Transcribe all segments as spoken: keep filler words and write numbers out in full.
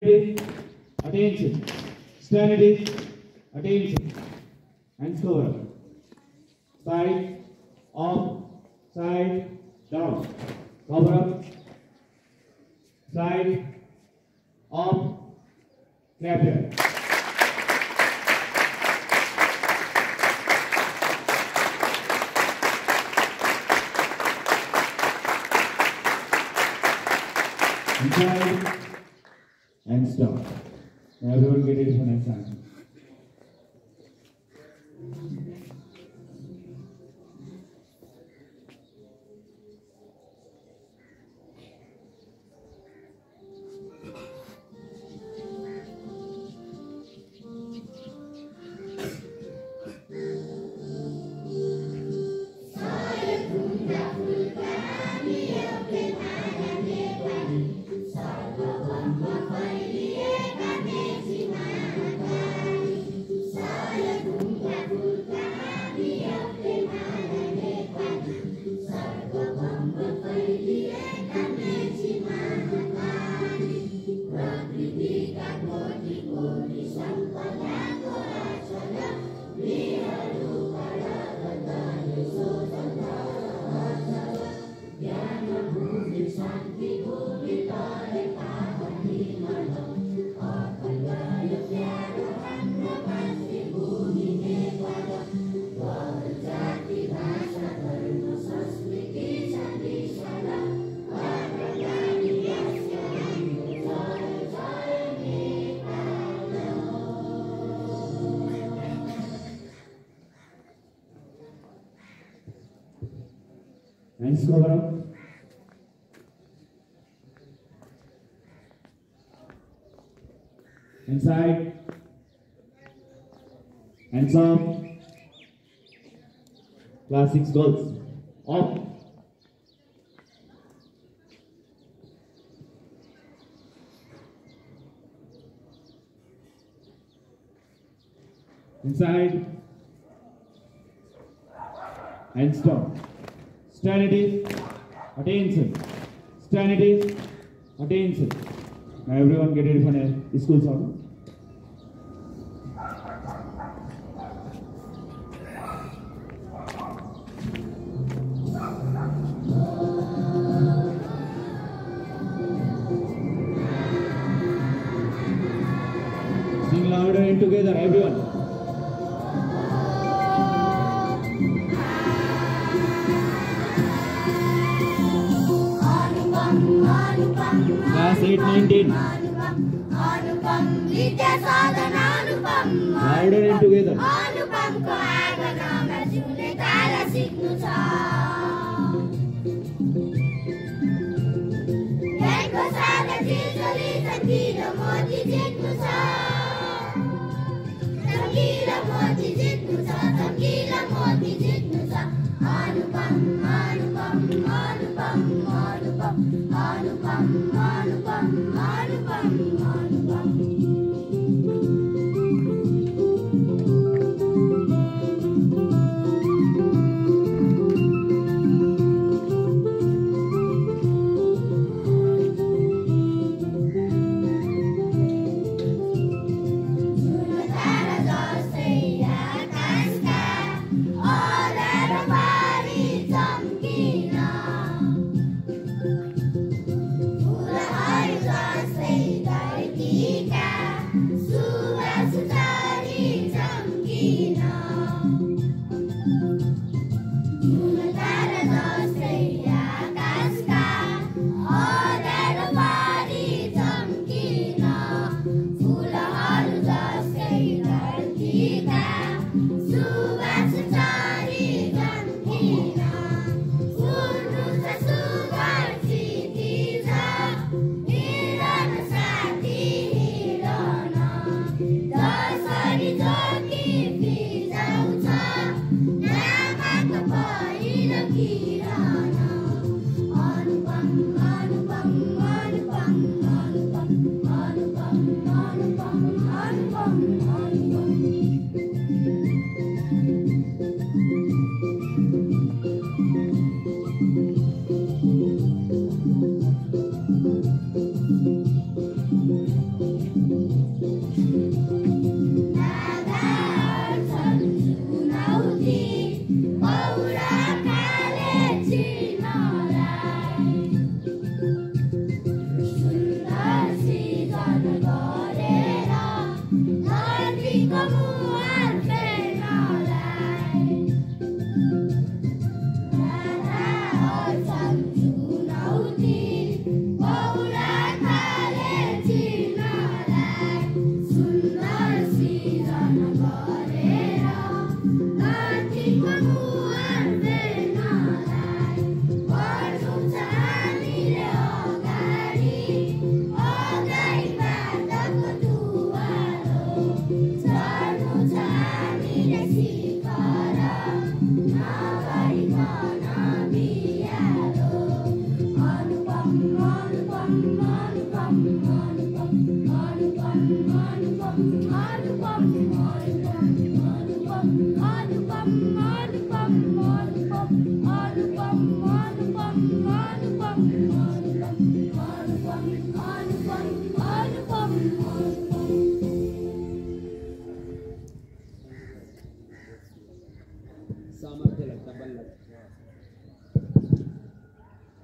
Attention. Stand it is. Attention. Hands cover. Side. Up. Side. Down. Cover up. Side. Up. Clap here. Inside and stop. Now everyone get ready for next time. Hands cover up. Inside. Hands up. Class six girls. Up. Inside. Hands down. Stand it is. Attention. Stand it is. Attention. Now everyone get ready for a school song. Sing louder and together, everyone. Class eight nineteen. Louder and together.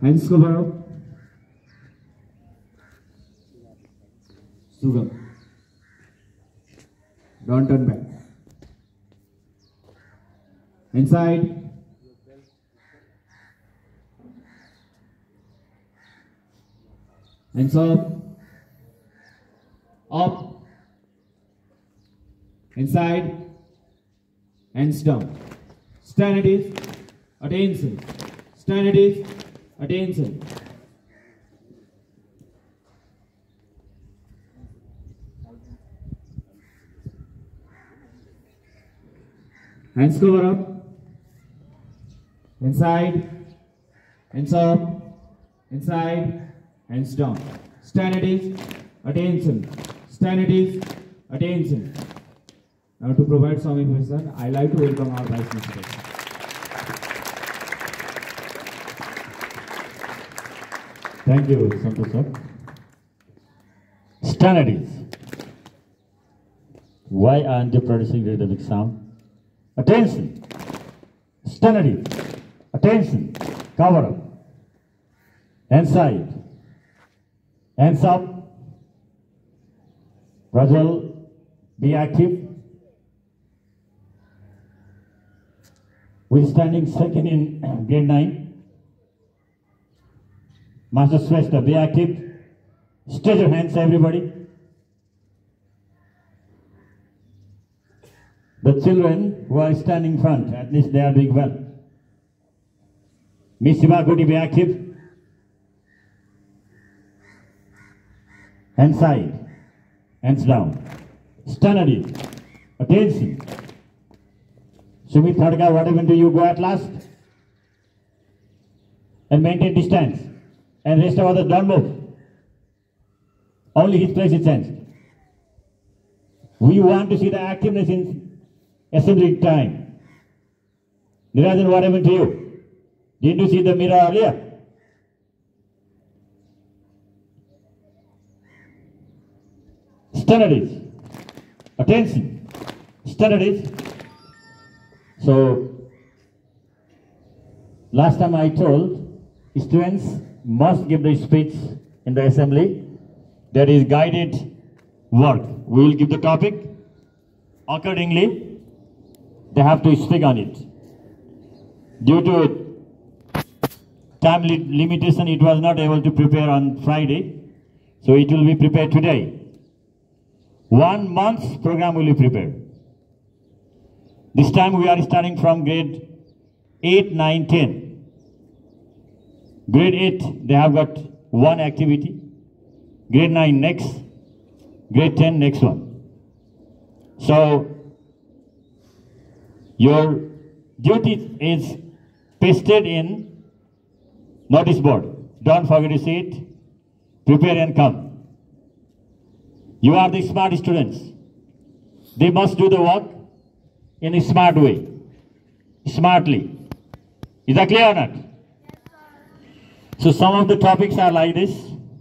Hands cover up. Sugam. Don't turn back. Inside. Hands up. Up. Inside. Hands down. Stand at ease. Attention. Stand at ease. Attention. Hands cover up. Inside. Hands up. Inside. Hands down. Stand at ease. Attention. Stand at ease. Attention. Now to provide some information, I like to welcome our Vice Minister. Thank you, Santosh sir. Stand at ease. Why aren't you producing rhythmic sound? Attention. Stand at ease. Attention. Cover up. Hands side. Hands up. Rajal, be active. We're standing second in grade nine. Master Shrestha, be active. Stretch your hands, everybody. The children who are standing in front, at least they are doing well. Miss Shivakoti, be active. Hands side. Hands down. Stand at it. Attention. Sumit Thadka, what happened to you? Go at last. And maintain distance. And rest of others don't move. Only his place is changed. We want to see the activeness in assembly time. Nirajan, what happened to you? Didn't you see the mirror earlier? Stand at it. Attention. Stand at it. So, last time I told students must give the speech in the assembly. There is guided work. We will give the topic. Accordingly, they have to speak on it. Due to time li limitation, it was not able to prepare on Friday. So it will be prepared today. One month's program will be prepared. This time we are starting from grade eight, nine, ten. Grade eight, they have got one activity. Grade nine next. Grade ten next one. So, your duty is pasted in notice board. Don't forget to see it. Prepare and come. You are the smart students. They must do the work in a smart way. Smartly. Is that clear or not? So some of the topics are like this.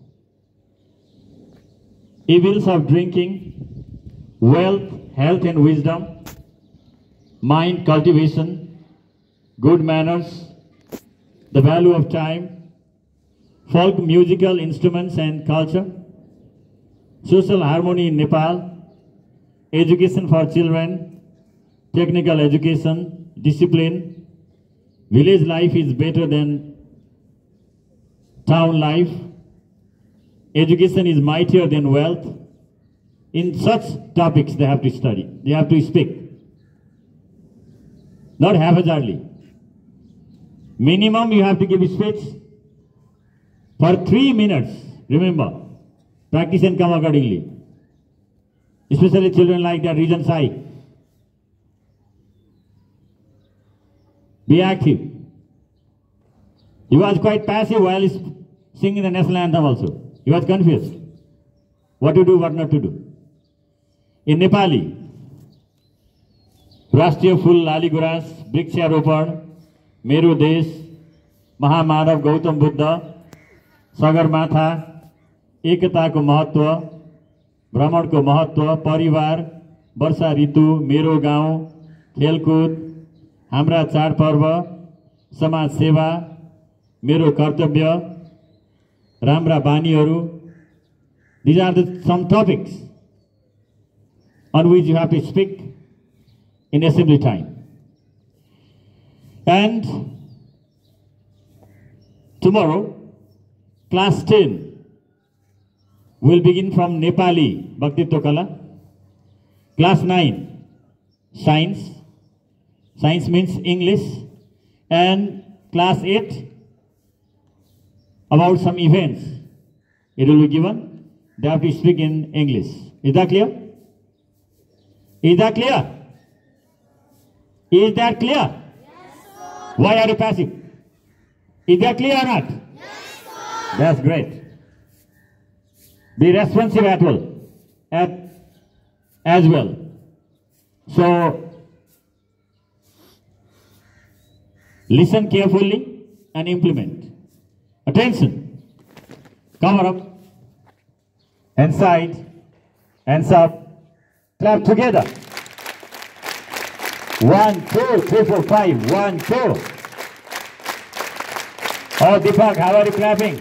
Evils of drinking, wealth, health and wisdom, mind cultivation, good manners, the value of time, folk musical instruments and culture, social harmony in Nepal, education for children, technical education, discipline, village life is better than town life, education is mightier than wealth. In such topics they have to study, they have to speak. Not haphazardly. Minimum you have to give a speech for three minutes. Remember, practice and come accordingly. Especially children like that, region Sai. Be active. He was quite passive while singing the national anthem also. He was confused. What to do, what not to do. In Nepali, राष्ट्रिय फूल लाली गुराँस, वृक्षारोपण, मेरो देश, महामानव गौतम बुद्ध, सगरमाथा, एकताको महत्व, भ्रमणको महत्व, परिवार, वर्षा ऋतु, मेरो गाउँ, खेलकुद, हाम्रा चाडपर्व, समाज सेवा, मेरो कर्तव्य, राम्रा बानीहरू. These are the some topics on which you have to speak in assembly time. And tomorrow, class ten will begin from Nepali, Bhaktitva Kala. Class nine, science. Science means English. And class eight, about some events. It will be given. They have to speak in English. Is that clear? Is that clear? Is that clear? Yes, sir. Why are you passive? Is that clear or not? Yes, sir. That's great. Be responsive at well, at as well. So listen carefully and implement. Attention. Cover up. Hands side. Hands up. Clap together. One, two, three, four, five. One, two. Oh, Deepak, how are you clapping?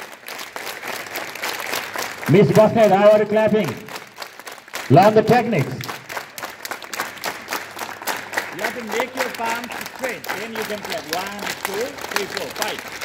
Miss Basnet, how are you clapping? Learn the techniques. You have to make your palms straight. Then you can clap. One, two, three, four, five.